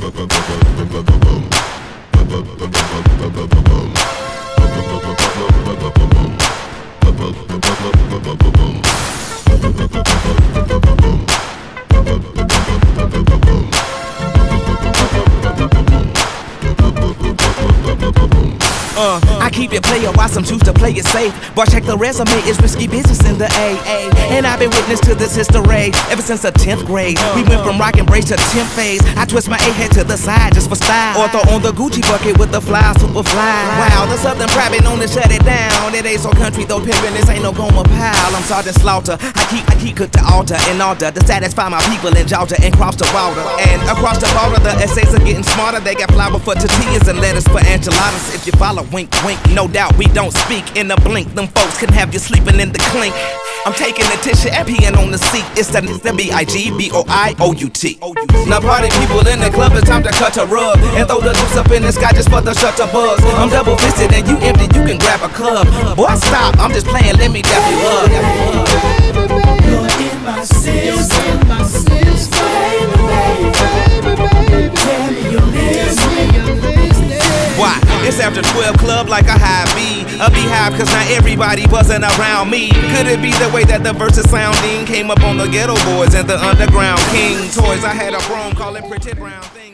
I keep it player while some choose to play it safe. But check the resume, it's risky business in the AA. And I've been witness to this history ever since the 10th grade. We went from rock and brace to 10th phase. I twist my A-head to the side just for style, or throw on the Gucci bucket with the fly, super fly. Wow, the Southern private known to shut it down. It ain't so country though, pimpin', this ain't no Goma pile. I'm Sergeant Slaughter, I keep cooked to altar in order to satisfy my people in Georgia and cross the water. And across the border, the essays are getting smarter. They got flour for tortillas and lettuce for enchiladas. If you follow, wink, wink, no doubt we don't speak in a blink. Them folks can have you sleeping in the clink. I'm taking the tissue and peeing on the seat. It's the B-I-G-B-O-I-O-U-T. Now party people in the club, it's time to cut a rug and throw the juice up in the sky just for the shutter buzz. I'm double fisted and you empty, you can grab a club. Boy stop, I'm just playing, let me dap you up. You're in my system, Why? It's after 12 club like a high B. A beehive cause not everybody buzzing around me. Could it be the way that the verses sounding came up on the Ghetto Boys and the Underground King Toys? I had a broom calling pretty brown thing.